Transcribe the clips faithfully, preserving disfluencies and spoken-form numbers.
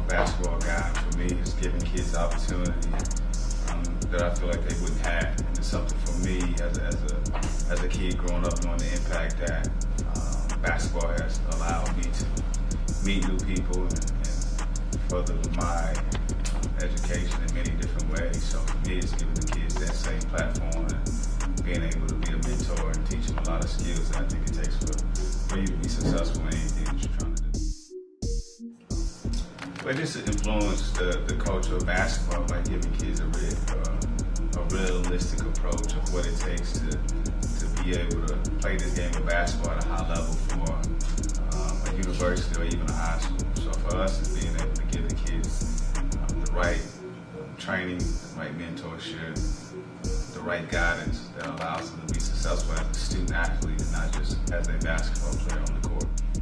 basketball guy. For me, it's giving kids the opportunity um, that I feel like they wouldn't have. And it's something for me as a, as a, as a kid growing up, knowing the impact that um, basketball has allowed me to meet new people and, and further my education in many different ways. So for me, it's giving the kids that same platform and being able to be a mentor and teach them a lot of skills that I think it takes for, for you to be successful in anything that you're trying to do. But just to influence the, the culture of basketball by giving kids a, real, uh, a realistic approach of what it takes to, to be able to play this game of basketball at a high level for um, a university or even a high school. So for us, it's being able to give the kids um, the right training, the right mentorship, the right guidance that allows them to be successful as a student athlete and not just as a basketball player on the court.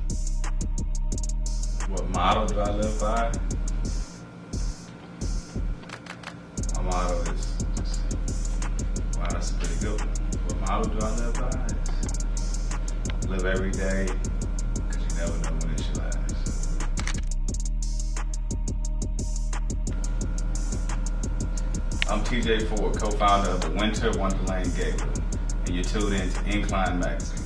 What motto do I live by? My motto is, just, wow, that's a pretty good one. What motto do I live by? Is live every day, because you never know when it should last. I'm T J Ford, co-founder of the Winter Wonderland Gateway, and you're tuned in to Incline magazine.